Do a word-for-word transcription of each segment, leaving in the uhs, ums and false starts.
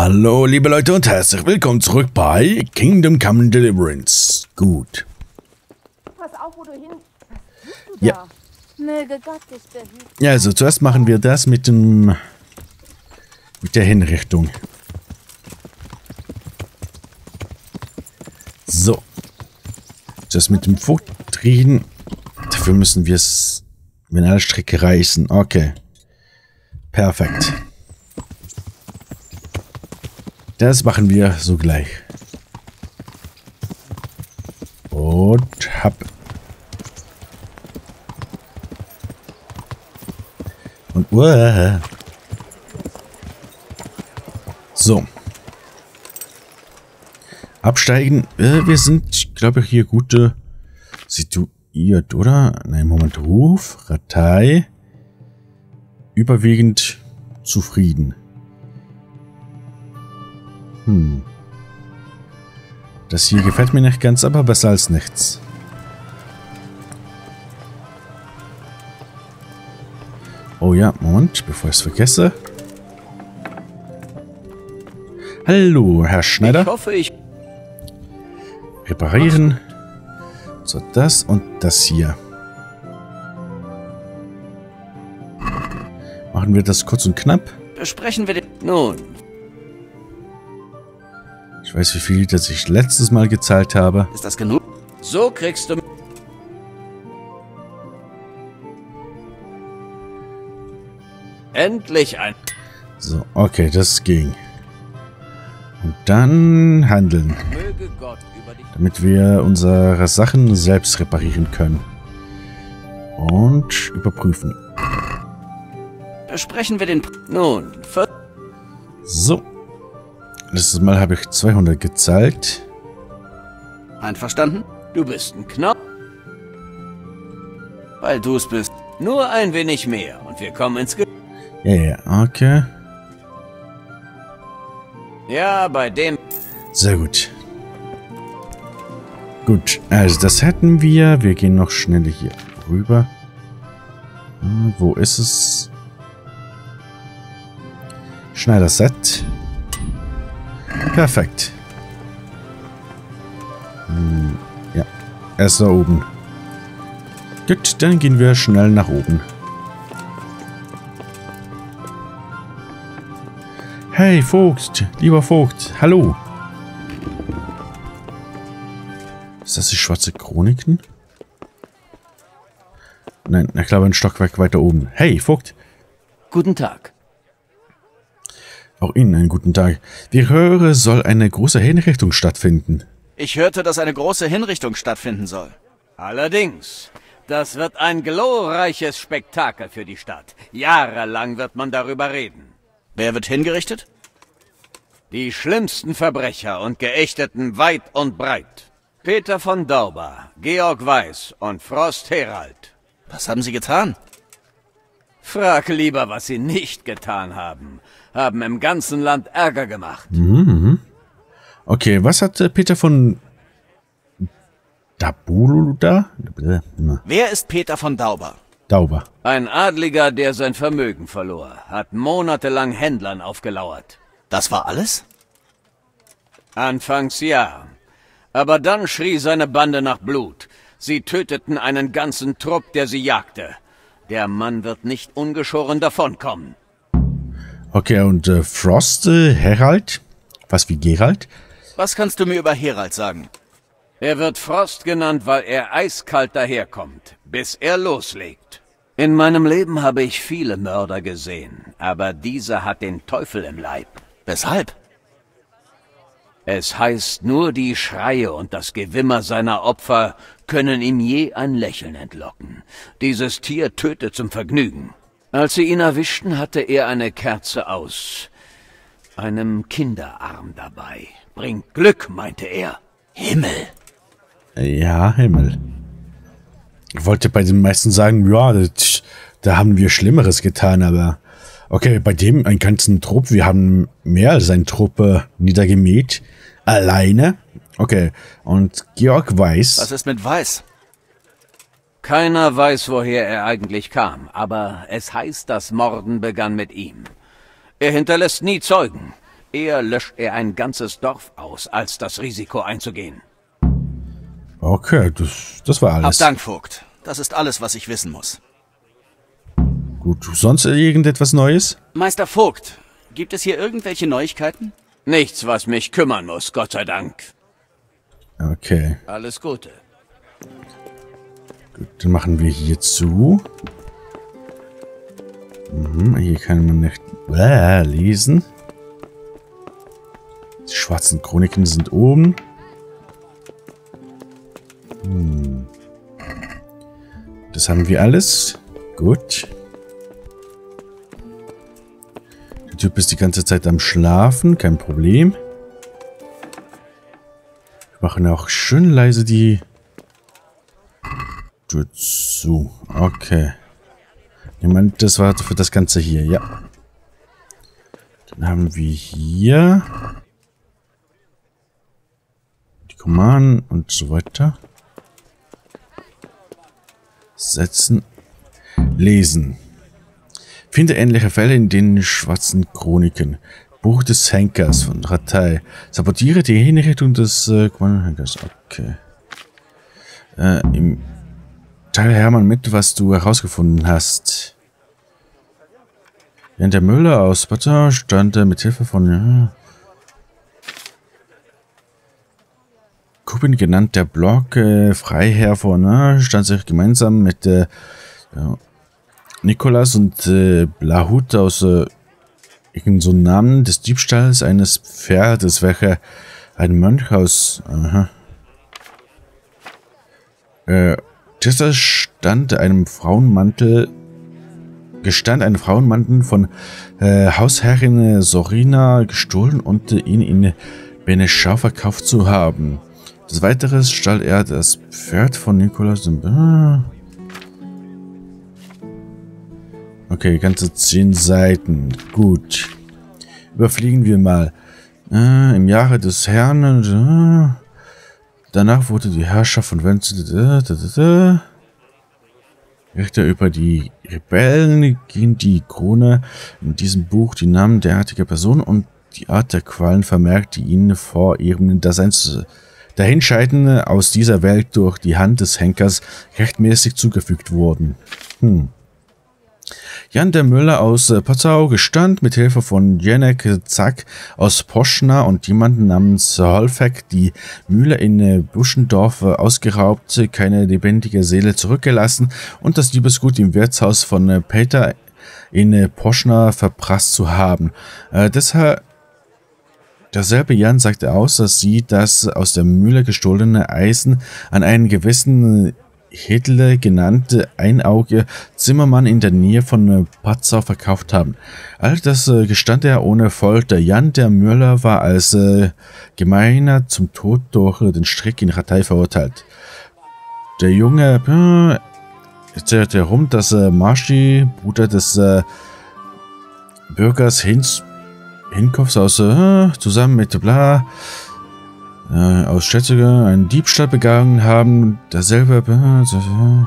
Hallo liebe Leute und herzlich willkommen zurück bei Kingdom Come Deliverance. Gut. Pass auf, wo du hin... Was tust du Ja. da? Möge Gott dich behüten. Ja, also zuerst machen wir das mit dem... mit der Hinrichtung. So. Das mit dem Fruchtriechen. Dafür müssen wir es... wenn alle Stricke reißen. Okay. Perfekt. Das machen wir sogleich. Und hab. Und uah. So. Absteigen. Äh, wir sind, glaube ich, hier gute situiert, oder? Nein, Moment. Ruf, Ratei. Überwiegend zufrieden. Hm. Das hier gefällt mir nicht ganz, aber besser als nichts. Oh ja, Moment, bevor ich es vergesse. Hallo, Herr Schneider. Ich hoffe, ich... Reparieren. So, das und das hier. Machen wir das kurz und knapp. Besprechen wir den... Nun... Ich weiß, wie viel das ich letztes Mal gezahlt habe. Ist das genug? So kriegst du... Endlich ein... So, okay, das ging. Und dann handeln. Möge Gott über die... Damit wir unsere Sachen selbst reparieren können. Und überprüfen. Besprechen wir den... Nun, ver... So. Letztes Mal habe ich zweihundert gezahlt. Einverstanden? Du bist ein Knopf. Weil du es bist. Nur ein wenig mehr und wir kommen ins... Ge Ja, ja, okay. ja, bei dem... Sehr gut. Gut, also das hätten wir. Wir gehen noch schnell hier rüber. Hm, wo ist es? Schneider-Set. Perfekt. Hm, ja, er ist da oben. Gut, dann gehen wir schnell nach oben. Hey, Vogt, lieber Vogt, hallo. Ist das die schwarze Chroniken? Nein, ich glaube ein Stockwerk weiter oben. Hey, Vogt. Guten Tag. Auch Ihnen einen guten Tag. Wie ich höre, soll eine große Hinrichtung stattfinden. Ich hörte, dass eine große Hinrichtung stattfinden soll. Allerdings, das wird ein glorreiches Spektakel für die Stadt. Jahrelang wird man darüber reden. Wer wird hingerichtet? Die schlimmsten Verbrecher und Geächteten weit und breit. Peter von Dauber, Georg Weiß und Frost Herald. Was haben sie getan? Frag lieber, was sie nicht getan haben. Haben im ganzen Land Ärger gemacht. Mhm. Okay, was hat äh, Peter von Dabulu da? Wer ist Peter von Dauber? Dauber. Ein Adliger, der sein Vermögen verlor, hat monatelang Händlern aufgelauert. Das war alles? Anfangs ja. Aber dann schrie seine Bande nach Blut. Sie töteten einen ganzen Trupp, der sie jagte. Der Mann wird nicht ungeschoren davonkommen. Okay, und äh, Frost, äh, Herald? Was wie Gerald? Was kannst du mir über Herald sagen? Er wird Frost genannt, weil er eiskalt daherkommt, bis er loslegt. In meinem Leben habe ich viele Mörder gesehen, aber dieser hat den Teufel im Leib. Weshalb? Es heißt, nur die Schreie und das Gewimmer seiner Opfer können ihm je ein Lächeln entlocken. Dieses Tier tötet zum Vergnügen. Als sie ihn erwischten, hatte er eine Kerze aus einem Kinderarm dabei. Bringt Glück, meinte er. Himmel. Ja, Himmel. Ich wollte bei den meisten sagen, ja, das, da haben wir Schlimmeres getan, aber okay, bei dem einen ganzen Trupp, wir haben mehr als eine Truppe niedergemäht. Alleine. Okay, und Georg Weiß. Was ist mit Weiß? Keiner weiß, woher er eigentlich kam, aber es heißt, das Morden begann mit ihm. Er hinterlässt nie Zeugen. Eher löscht er ein ganzes Dorf aus, als das Risiko einzugehen. Okay, das, das war alles. Hab Dank, Vogt. Das ist alles, was ich wissen muss. Gut, sonst irgendetwas Neues? Meister Vogt, gibt es hier irgendwelche Neuigkeiten? Nichts, was mich kümmern muss, Gott sei Dank. Okay. Alles Gute. Gut, dann machen wir hier zu. Mhm, hier kann man nicht äh, lesen. Die schwarzen Chroniken sind oben. Hm. Das haben wir alles. Gut. Der Typ ist die ganze Zeit am Schlafen, kein Problem. Wir machen auch schön leise die Tür zu. Okay. Ich meine, das war für das Ganze hier, ja. Dann haben wir hier die Kommandos und so weiter. Setzen. Lesen. Finde ähnliche Fälle in den schwarzen Chroniken. Buch des Henkers von Rattay. Sabotiere die Hinrichtung des äh, Henkers. Okay. Äh, im Teil Hermann mit, was du herausgefunden hast. Während der Müller aus Potter stand er mit Hilfe von ja, Kubin genannt der Block äh, Freiherr von äh, stand sich gemeinsam mit äh, ja, Nikolas und äh, Blahut aus äh, so einem Namen des Diebstahls eines Pferdes, welcher ein Mönch aus aha, äh, Tessa stand einem Frauenmantel gestand einen Frauenmantel von äh, Hausherrin Sorina gestohlen und äh, ihn in Beneschau verkauft zu haben. Des Weiteren stahl er das Pferd von Nikolas. Okay, ganze zehn Seiten. Gut. Überfliegen wir mal. Äh, Im Jahre des Herrn. Äh, danach wurde die Herrschaft von Wenzel. Richter über die Rebellen ging die Krone in diesem Buch die Namen derartiger Personen und die Art der Qualen vermerkt, die ihnen vor ihrem Daseins Dahinscheiden aus dieser Welt durch die Hand des Henkers rechtmäßig zugefügt wurden. Hm. Jan der Müller aus Potzau gestand mit Hilfe von Janek Zack aus Poschna und jemanden namens Holfek die Mühle in Buschendorf ausgeraubt, keine lebendige Seele zurückgelassen und das Liebesgut im Wirtshaus von Peter in Poschna verprasst zu haben. Äh, deshalb Derselbe Jan sagte aus, dass sie das aus der Mühle gestohlene Eisen an einen gewissen Hedle genannte Einauge Zimmermann in der Nähe von Potzau verkauft haben. All das äh, gestand er ohne Folter. Jan der Müller war als äh, Gemeiner zum Tod durch äh, den Strick in Rattay verurteilt. Der Junge äh, erzählte herum, dass äh, Marschi, Bruder des äh, Bürgers Hinz Hinkoffs aus äh, zusammen mit Bla äh, aus Schätziger einen Diebstahl begangen haben. Derselbe äh,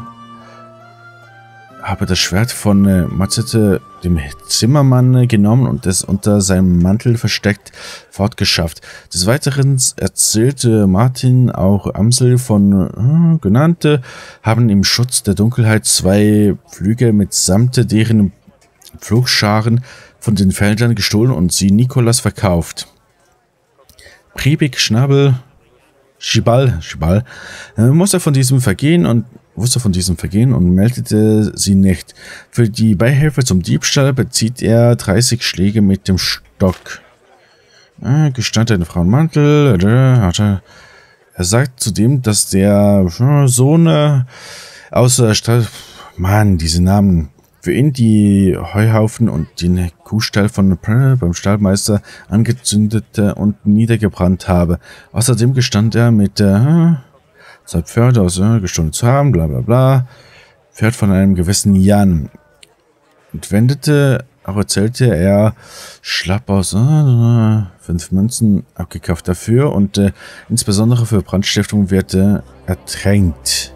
habe das Schwert von äh, Mazette, dem Zimmermann, äh, genommen und es unter seinem Mantel versteckt fortgeschafft. Des Weiteren erzählte Martin auch Amsel von äh, genannte, haben im Schutz der Dunkelheit zwei Flüge mitsamt deren Pflugscharen von den Feldern gestohlen und sie Nikolas verkauft. Priebig Schnabel Schibal, Schibal äh, musste von diesem Vergehen und wusste von diesem Vergehen und meldete sie nicht. Für die Beihilfe zum Diebstahl bezieht er dreißig Schläge mit dem Stock. Äh, gestand einen Frauenmantel. Äh, hatte. Er sagt zudem, dass der äh, Sohn äh, aus der Stadt, Mann, diese Namen, für ihn die Heuhaufen und den Kuhstall von Prell beim Stallmeister angezündet und niedergebrannt habe. Außerdem gestand er mit äh, zwei Pferde aus äh, gestohlen zu haben, bla bla bla. Pferd von einem gewissen Jan. Entwendete, auch erzählte er schlapp aus äh, fünf Münzen abgekauft dafür und äh, insbesondere für Brandstiftung wird äh, ertränkt.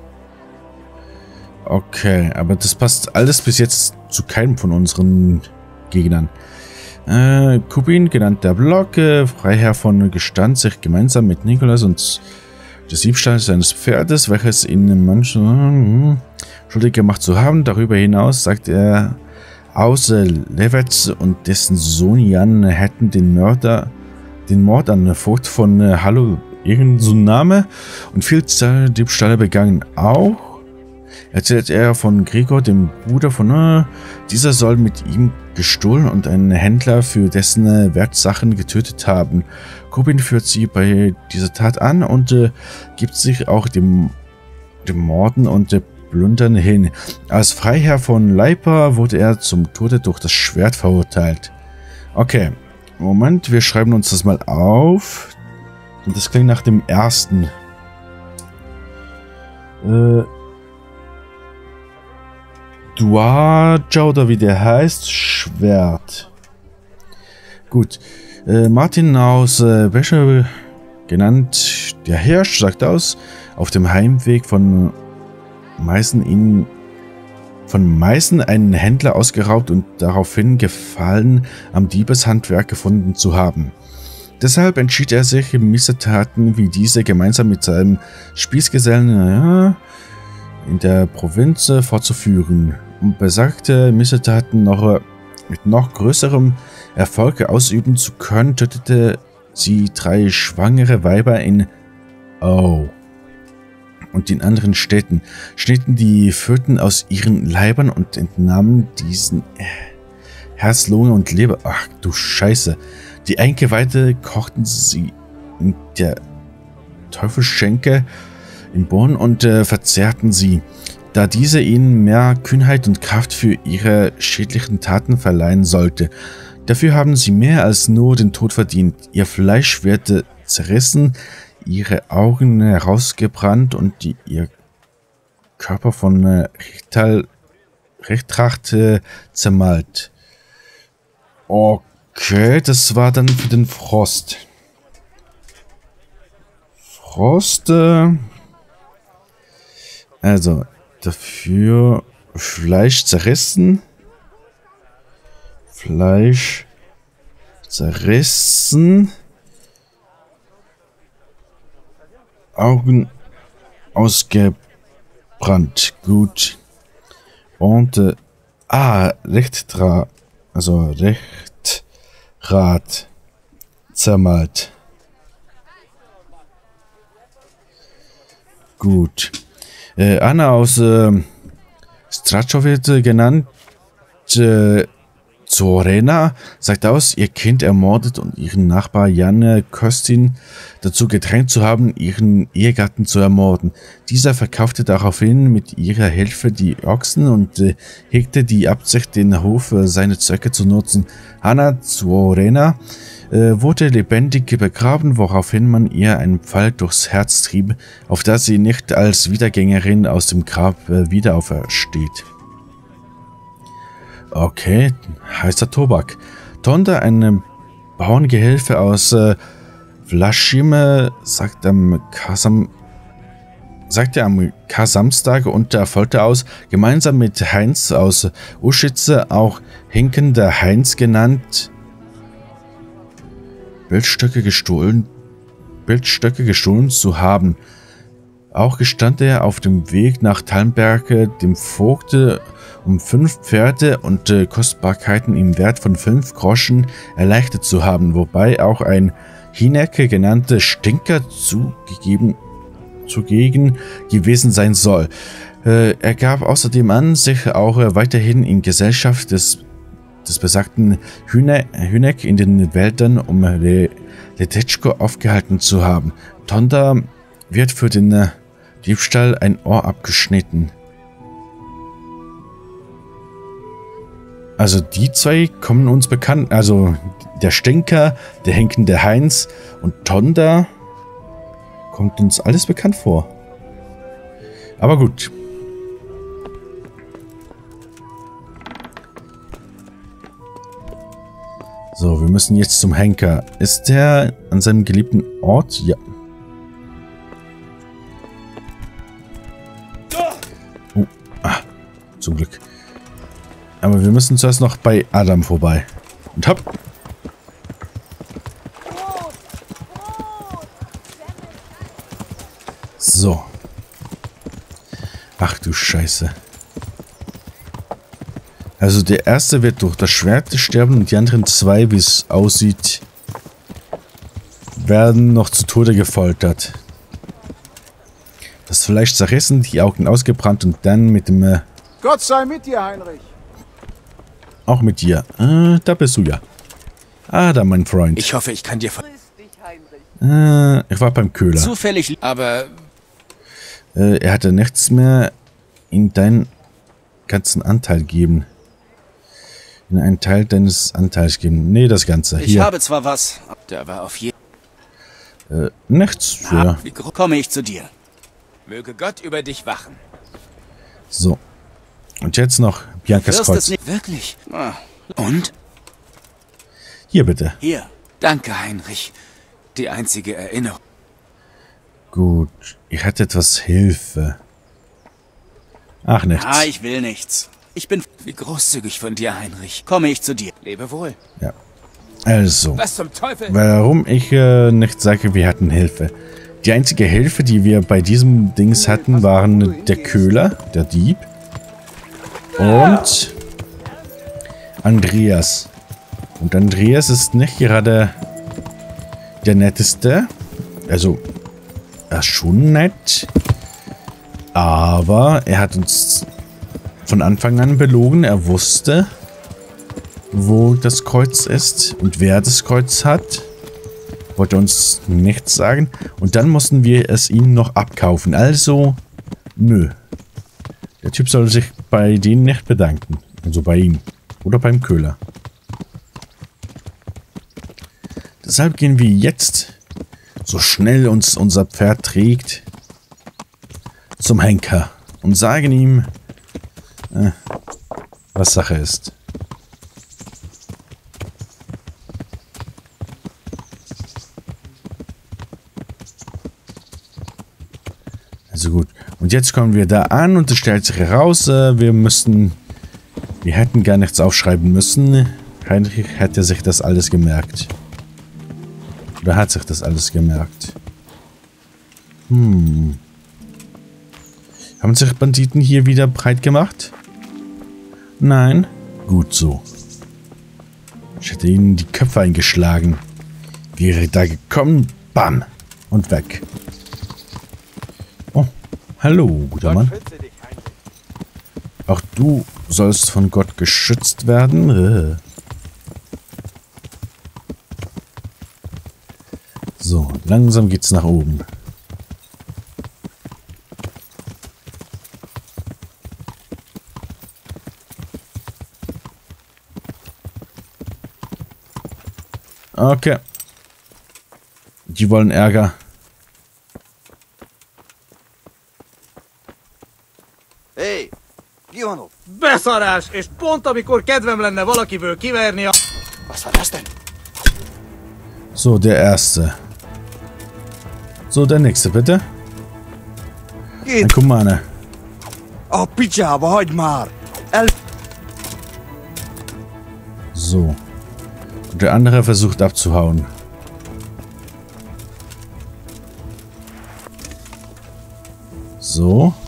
Okay, aber das passt alles bis jetzt zu keinem von unseren Gegnern. Äh, Kubin, genannt der Block, äh, Freiherr von gestand sich gemeinsam mit Nikolas und des Diebstahls seines Pferdes, welches ihn manchen äh, schuldig gemacht zu haben. Darüber hinaus sagt er, außer Levitz und dessen Sohn Jan hätten den Mörder, den Mord an Vogt von äh, Hallo, irgendein so Name, und Vielzahl Diebstahle begangen. Auch erzählt er von Gregor, dem Bruder von äh, dieser soll mit ihm gestohlen und einen Händler für dessen äh, Wertsachen getötet haben. Kubin führt sie bei dieser Tat an und äh, gibt sich auch dem, dem Morden und äh, Plündern hin. Als Freiherr von Leipa wurde er zum Tode durch das Schwert verurteilt. Okay, Moment, wir schreiben uns das mal auf. Und das klingt nach dem ersten. Äh, Duaja oder wie der heißt, Schwert. Gut. Äh, Martin aus äh, Wäsche, genannt der Hirsch, sagt aus, auf dem Heimweg von Meißen ihn von Meißen einen Händler ausgeraubt und daraufhin Gefallen am Diebeshandwerk gefunden zu haben. Deshalb entschied er sich, Missetaten wie diese gemeinsam mit seinem Spießgesellen ja, in der Provinz fortzuführen. Um besagte Missetaten noch mit noch größerem Erfolg ausüben zu können, tötete sie drei schwangere Weiber in Oh und in anderen Städten, schnitten die Föten aus ihren Leibern und entnahmen diesen Herz, Lunge und Leber. Ach du Scheiße. Die Eingeweide kochten sie in der Teufelsschenke im Born und äh, verzehrten sie, da diese ihnen mehr Kühnheit und Kraft für ihre schädlichen Taten verleihen sollte. Dafür haben sie mehr als nur den Tod verdient. Ihr Fleisch wird zerrissen, ihre Augen herausgebrannt und die, ihr Körper von äh, Richtal, Rechtracht äh, zermalt. Okay, das war dann für den Frost. Frost, äh, also dafür Fleisch zerrissen. Fleisch zerrissen. Augen ausgebrannt. Gut. Und, äh, ah, Rechtra, also Rechtrad zermalt. Gut. Äh, Anna aus äh, Strachow wird äh, genannt. Äh, Zorena sagt aus, ihr Kind ermordet und ihren Nachbar Jan Köstin dazu gedrängt zu haben, ihren Ehegatten zu ermorden. Dieser verkaufte daraufhin mit ihrer Hilfe die Ochsen und äh, hegte die Absicht, den Hof für seine Zwecke zu nutzen. Anna Zorena äh, wurde lebendig begraben, woraufhin man ihr einen Pfeil durchs Herz trieb, auf das sie nicht als Wiedergängerin aus dem Grab äh, wieder aufersteht. Okay, heißer Tobak. Tonda, eine Bauerngehilfe aus äh, Vlaschime, sagt am Kasam, sagte am Kasamstag unter Folter aus, gemeinsam mit Heinz aus Uschitze, auch Hinken der Heinz genannt, Bildstöcke gestohlen, Bildstöcke gestohlen zu haben. Auch gestand er auf dem Weg nach Talmberge dem Vogte, um fünf Pferde und äh, Kostbarkeiten im Wert von fünf Groschen erleichtert zu haben, wobei auch ein Hinecke genannter Stinker zugegeben, zugegen gewesen sein soll. Äh, er gab außerdem an, sich auch äh, weiterhin in Gesellschaft des, des besagten Hüne, Hüneck in den Wäldern um Le, Letechko aufgehalten zu haben. Tonda wird für den äh, Diebstahl ein Ohr abgeschnitten. Also die zwei kommen uns bekannt, also der Stinker, der hinkende Heinz und Tonda kommt uns alles bekannt vor. Aber gut. So, wir müssen jetzt zum Henker. Ist der an seinem geliebten Ort? Ja. Oh, ah, zum Glück. Aber wir müssen zuerst noch bei Adam vorbei. Und hopp. So. Ach du Scheiße. Also der erste wird durch das Schwert sterben und die anderen zwei, wie es aussieht, werden noch zu Tode gefoltert. Das Fleisch zerrissen, die Augen ausgebrannt und dann mit dem... Äh, Gott sei mit dir, Heinrich. auch mit dir. Äh, da bist du ja. Ah, da mein Freund. Ich hoffe, ich kann dir ver... Äh, ich war beim Köhler. Zufällig, aber... Äh, er hatte nichts mehr in deinen ganzen Anteil geben. In einen Teil deines Anteils geben. Nee, das Ganze. Ich Hier. habe zwar was, Da war auf jeden Äh, nichts. Ja. Wie groß komme ich zu dir. möge Gott über dich wachen. So. Und jetzt noch Biancas Wirst Kreuz. es nicht wirklich. Ah, Und? Hier bitte. hier. Danke, Heinrich. Die einzige Erinnerung. Gut. Ich hatte etwas Hilfe. Ach, nichts. Ah, ich will nichts. Ich bin... Wie großzügig von dir, Heinrich. Komme ich zu dir. Lebe wohl. Ja. Also. Was zum Teufel? Warum ich äh, nicht sage, wir hatten Hilfe. Die einzige Hilfe, die wir bei diesem Dings hatten, waren der Köhler, der Dieb. Und Andreas. Und Andreas ist nicht gerade der netteste. Also, er ist schon nett. Aber er hat uns von Anfang an belogen. Er wusste, wo das Kreuz ist und wer das Kreuz hat. Wollte uns nichts sagen. Und dann mussten wir es ihm noch abkaufen. Also, nö. Der Typ soll sich bei denen nicht bedanken. Also bei ihm. Oder beim Köhler. Deshalb gehen wir jetzt, so schnell uns unser Pferd trägt, zum Henker und sagen ihm, äh, was Sache ist. Also gut. Und jetzt kommen wir da an und es stellt sich heraus, äh, wir müssten, wir hätten gar nichts aufschreiben müssen. Heinrich hätte sich das alles gemerkt. Oder hat sich das alles gemerkt? Hm. Haben sich Banditen hier wieder breit gemacht? Nein? Gut so. Ich hätte ihnen die Köpfe eingeschlagen. Wäre da gekommen, bam, und weg. Oh, hallo, guter Mann. Auch du sollst von Gott geschützt werden. Äh. So, langsam geht's nach oben. Okay. Die wollen Ärger. Hey, Ionov! Beszarás! És pont amikor kedvem lenne valakiből kiverni a... Was war das denn? So, der erste. So, der nächste, bitte. Ein Két... Kumane. A picsába, hagyd már! El... So. Und der andere versucht abzuhauen. So.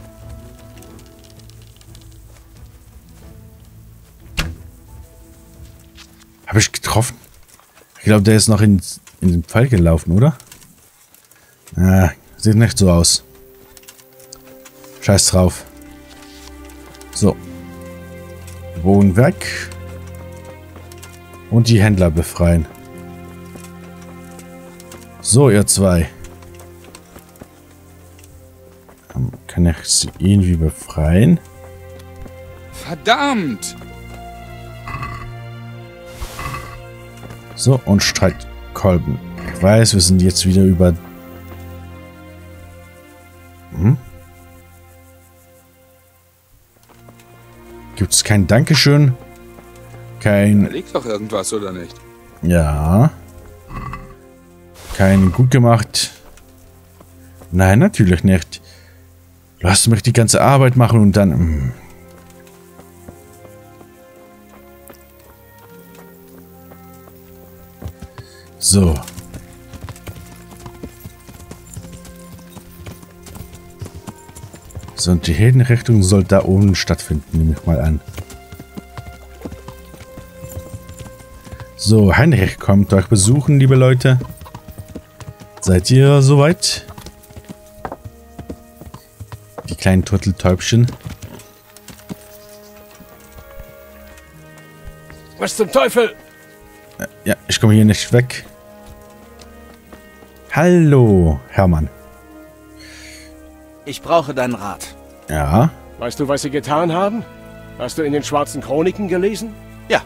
Habe ich getroffen? Ich glaube, der ist noch in, in den Pfeil gelaufen, oder? Ah, sieht nicht so aus. Scheiß drauf. So. Bogen weg. Und die Händler befreien. So, ihr zwei. Ähm, Kann ich sie irgendwie befreien? Verdammt! So, und Streitkolben. Ich weiß, wir sind jetzt wieder über... Hm? Gibt es kein Dankeschön? Kein... Da liegt doch irgendwas, oder nicht? Ja. Kein gut gemacht. Nein, natürlich nicht. Lass mich die ganze Arbeit machen und dann... Hm. So. So, und die Hinrichtung soll da oben stattfinden, nehme ich mal an. So, Heinrich kommt euch besuchen, liebe Leute. Seid ihr soweit? Die kleinen Turteltäubchen. Was zum Teufel? Ja, ich komme hier nicht weg. Hallo, Hermann. Ich brauche deinen Rat. Ja, Weißt du, was sie getan haben? Hast du in den schwarzen Chroniken gelesen? Ja.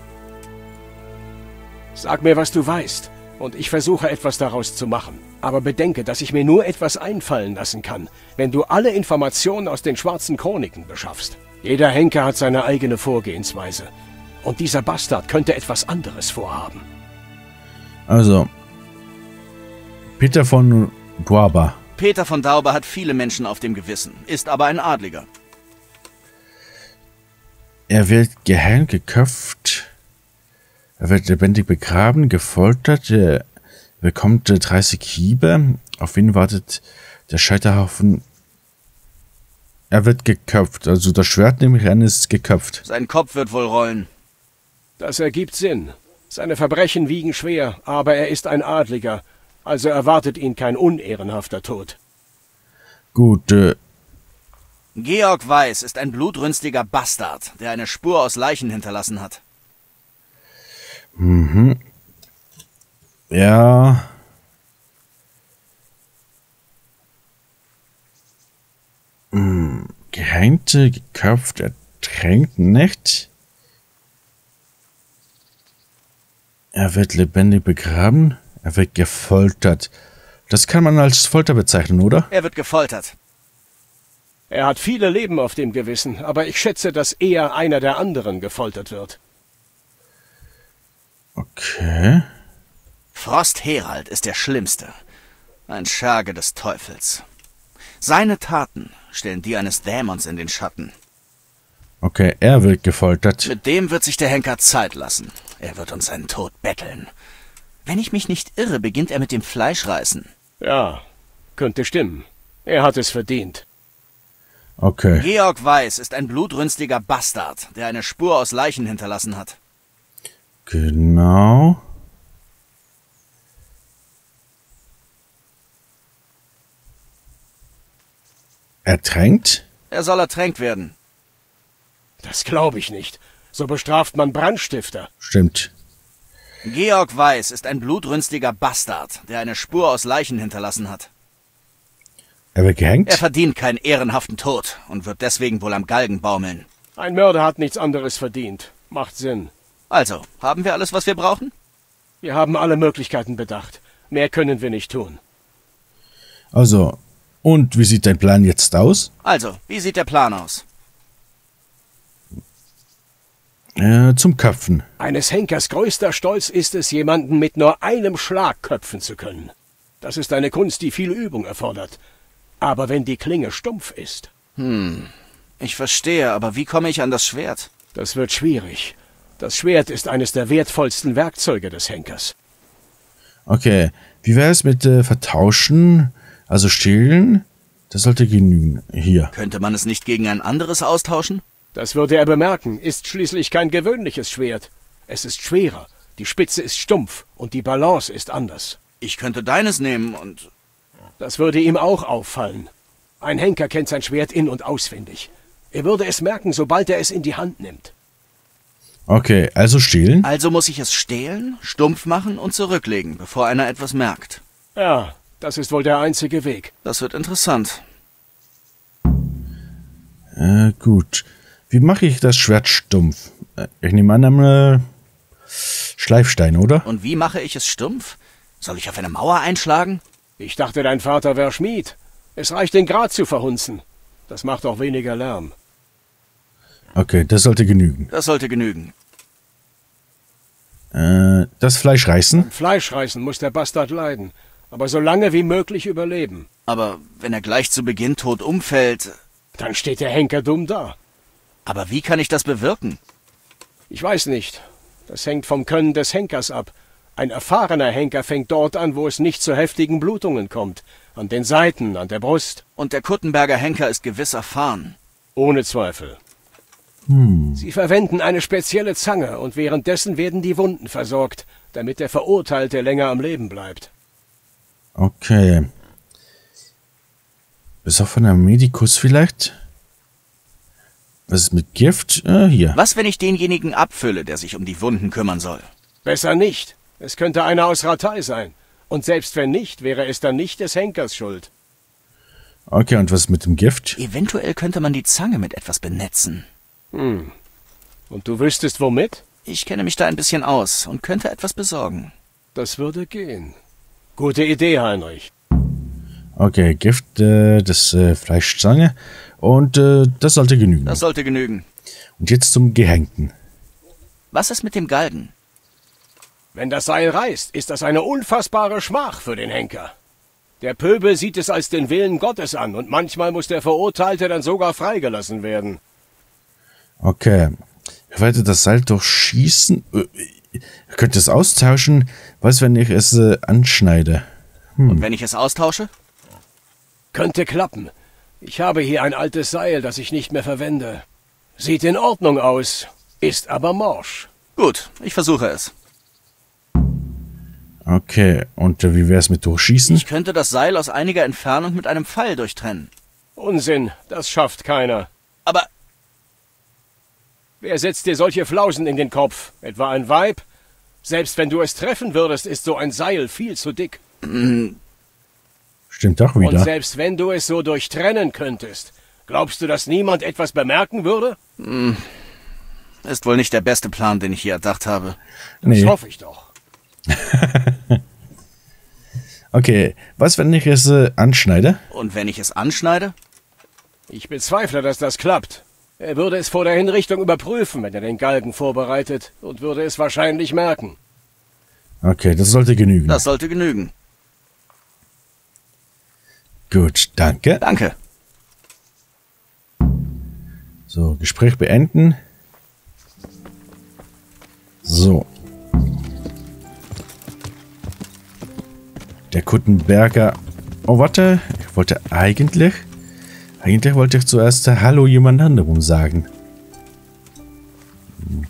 Sag mir, was du weißt, und ich versuche etwas daraus zu machen. Aber bedenke, dass ich mir nur etwas einfallen lassen kann, wenn du alle Informationen aus den schwarzen Chroniken beschaffst. Jeder Henker hat seine eigene Vorgehensweise. Und dieser Bastard könnte etwas anderes vorhaben. also. Peter von Duaba. Peter von Dauber hat viele Menschen auf dem Gewissen, ist aber ein Adliger. Er wird gehängt, geköpft. Er wird lebendig begraben, gefoltert. Er bekommt äh, dreißig Hiebe. Auf ihn wartet der Scheiterhaufen. Er wird geköpft. Also das Schwert, nehme ich an, ist geköpft. Sein Kopf wird wohl rollen. Das ergibt Sinn. Seine Verbrechen wiegen schwer, aber er ist ein Adliger. Also erwartet ihn kein unehrenhafter Tod. Gut, äh, Georg Weiß ist ein blutrünstiger Bastard, der eine Spur aus Leichen hinterlassen hat. mhm. Ja. Hm, gehängte, geköpft, ertränkt nicht. Er wird lebendig begraben. Er wird gefoltert. Das kann man als Folter bezeichnen, oder? Er wird gefoltert. Er hat viele Leben auf dem Gewissen, aber ich schätze, dass eher einer der anderen gefoltert wird. Okay. Frost Herald ist der Schlimmste. Ein Scherge des Teufels. Seine Taten stellen die eines Dämons in den Schatten. Okay, er wird gefoltert. Mit dem wird sich der Henker Zeit lassen. Er wird uns seinen Tod betteln. Wenn ich mich nicht irre, beginnt er mit dem Fleischreißen. Ja, könnte stimmen. Er hat es verdient. Okay. Georg Weiß ist ein blutrünstiger Bastard, der eine Spur aus Leichen hinterlassen hat. Genau. Ertränkt? Er soll ertränkt werden. Das glaube ich nicht. So bestraft man Brandstifter. Stimmt. Georg Weiß ist ein blutrünstiger Bastard, der eine Spur aus Leichen hinterlassen hat. Er wird gehängt? Er verdient keinen ehrenhaften Tod und wird deswegen wohl am Galgen baumeln. Ein Mörder hat nichts anderes verdient. Macht Sinn. Also, haben wir alles, was wir brauchen? Wir haben alle Möglichkeiten bedacht. Mehr können wir nicht tun. Also, und wie sieht dein Plan jetzt aus? Also, wie sieht der Plan aus? Äh, zum Köpfen. Eines Henkers größter Stolz ist es, jemanden mit nur einem Schlag köpfen zu können. Das ist eine Kunst, die viel Übung erfordert. Aber wenn die Klinge stumpf ist... Hm, ich verstehe, aber wie komme ich an das Schwert? Das wird schwierig. Das Schwert ist eines der wertvollsten Werkzeuge des Henkers. Okay, wie wäre es mit äh, Vertauschen, also stehlen? Das sollte genügen. Hier. Könnte man es nicht gegen ein anderes austauschen? Das würde er bemerken, ist schließlich kein gewöhnliches Schwert. Es ist schwerer, die Spitze ist stumpf und die Balance ist anders. Ich könnte deines nehmen und... Das würde ihm auch auffallen. Ein Henker kennt sein Schwert in- und auswendig. Er würde es merken, sobald er es in die Hand nimmt. Okay, also stehlen? Also muss ich es stehlen, stumpf machen und zurücklegen, bevor einer etwas merkt. Ja, das ist wohl der einzige Weg. Das wird interessant. Äh, gut. Wie mache ich das Schwert stumpf? Äh, Ich nehme an, am äh, Schleifstein, oder? Und wie mache ich es stumpf? Soll ich auf eine Mauer einschlagen? Ich dachte, dein Vater wäre Schmied. Es reicht, den Grat zu verhunzen. Das macht auch weniger Lärm. Okay, das sollte genügen. Das sollte genügen. Äh, das Fleisch reißen? Fleischreißen muss der Bastard leiden, aber so lange wie möglich überleben. Aber wenn er gleich zu Beginn tot umfällt... Dann steht der Henker dumm da. Aber wie kann ich das bewirken? Ich weiß nicht. Das hängt vom Können des Henkers ab. Ein erfahrener Henker fängt dort an, wo es nicht zu heftigen Blutungen kommt. An den Seiten, an der Brust. Und der Kuttenberger Henker ist gewiss erfahren. Ohne Zweifel. Hm. Sie verwenden eine spezielle Zange und währenddessen werden die Wunden versorgt, damit der Verurteilte länger am Leben bleibt. Okay. Bis auf von einem Medikus vielleicht? Was ist mit Gift? Äh, hier. Was, wenn ich denjenigen abfülle, der sich um die Wunden kümmern soll? Besser nicht. Es könnte einer aus Ratei sein. Und selbst wenn nicht, wäre es dann nicht des Henkers Schuld. Okay, und was mit dem Gift? Eventuell könnte man die Zange mit etwas benetzen. Hm. Und du wüsstest womit? Ich kenne mich da ein bisschen aus und könnte etwas besorgen. Das würde gehen. Gute Idee, Heinrich. Okay, Gift, äh, das äh, Fleischzange. Und äh, das sollte genügen. Das sollte genügen. Und jetzt zum Gehängten. Was ist mit dem Galgen? Wenn das Seil reißt, ist das eine unfassbare Schmach für den Henker. Der Pöbel sieht es als den Willen Gottes an und manchmal muss der Verurteilte dann sogar freigelassen werden. Okay. Ich werde das Seil durchschießen. Ich könnte es austauschen. Was, wenn ich es äh, anschneide? Hm. Und wenn ich es austausche? Könnte klappen. Ich habe hier ein altes Seil, das ich nicht mehr verwende. Sieht in Ordnung aus, ist aber morsch. Gut, ich versuche es. Okay, und äh, wie wäre es mit Durchschießen? Ich könnte das Seil aus einiger Entfernung mit einem Pfeil durchtrennen. Unsinn, das schafft keiner. Aber Wer setzt dir solche Flausen in den Kopf? Etwa ein Weib? Selbst wenn du es treffen würdest, ist so ein Seil viel zu dick. Stimmt auch Und wieder. selbst wenn du es so durchtrennen könntest, glaubst du, dass niemand etwas bemerken würde? ist wohl nicht der beste Plan, den ich hier erdacht habe. Das Nee. hoffe ich doch. Okay, was, wenn ich es äh, anschneide? Und wenn ich es anschneide? Ich bezweifle, dass das klappt. Er würde es vor der Hinrichtung überprüfen, wenn er den Galgen vorbereitet, und würde es wahrscheinlich merken. Okay, das sollte genügen. Das sollte genügen. Gut, danke. Danke. So, Gespräch beenden. So. Der Kuttenberger. Oh, warte. Ich wollte eigentlich... Eigentlich wollte ich zuerst äh, Hallo jemand anderem sagen. Hm.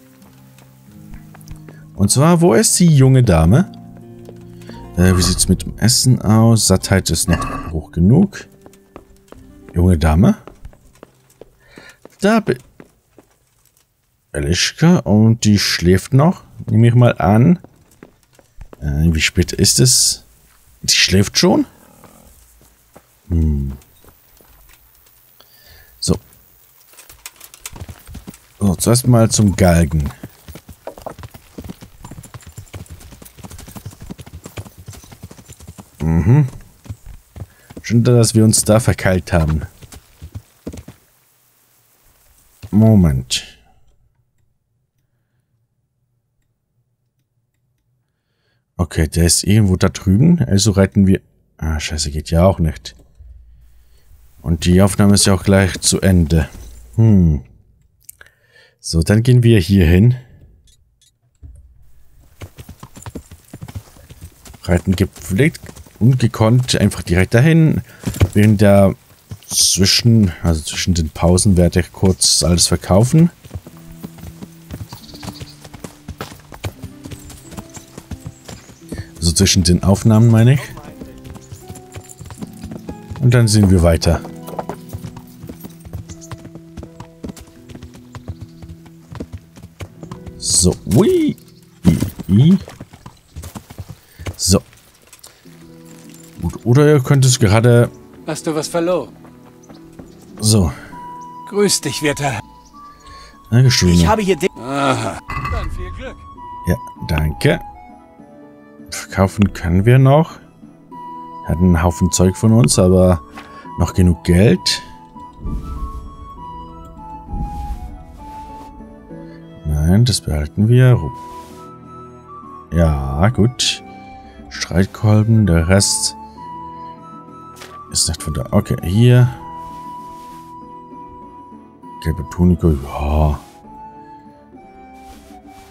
Und zwar, wo ist die junge Dame? Äh, wie sieht's mit dem Essen aus? Sattheit ist noch hoch genug. Junge Dame? Da bin... Elischka, und die schläft noch. Nehme ich mal an. Äh, wie spät ist es? Die schläft schon? Hm. So. So, zuerst mal zum Galgen. Mhm. Schön, dass wir uns da verkeilt haben. Moment. Okay, der ist irgendwo da drüben. Also reiten wir... Ah, scheiße, geht ja auch nicht. Und die Aufnahme ist ja auch gleich zu Ende. Hm. So, dann gehen wir hier hin. Reiten gepflegt und gekonnt. Einfach direkt dahin. Während der zwischen... Also zwischen den Pausen werde ich kurz alles verkaufen. Also zwischen den Aufnahmen, meine ich. Und dann sehen wir weiter. So. Ui. I. So. Gut, oder ihr könnt es gerade... Hast du was verloren? So. Grüß dich, Wirter. Dankeschön. Ich habe hier... Di Aha. Dann viel Glück. Ja, danke. Verkaufen können wir noch. Hatten einen Haufen Zeug von uns, aber noch genug Geld. Nein, das behalten wir. Ja, gut. Streitkolben, der Rest ist nicht von da. Okay, hier. Gelbe Tunika, ja.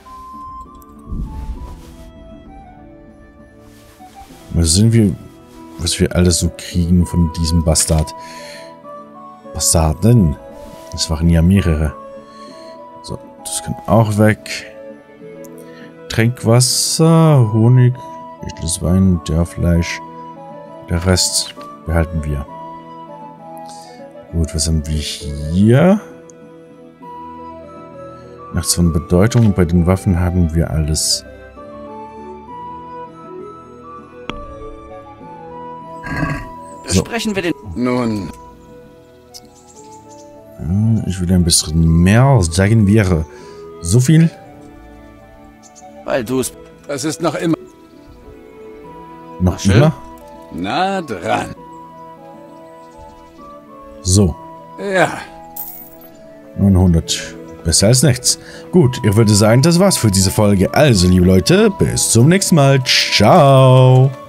Was sind wir? was wir alles so kriegen von diesem Bastard. Bastarden. Es waren ja mehrere. So, das kann auch weg. Trinkwasser, Honig, echtes Wein, der Fleisch. Der Rest behalten wir. Gut, was haben wir hier? Nachts von Bedeutung. Bei den Waffen haben wir alles. Besprechen so. wir den... Nun... Ich will ein bisschen mehr, sagen wir. So viel? Weil du es... Das ist noch immer... Noch immer? nah dran. So. Ja. neunhundert. Besser als nichts. Gut, ich würde sagen, das war's für diese Folge. Also, liebe Leute, bis zum nächsten Mal. Ciao.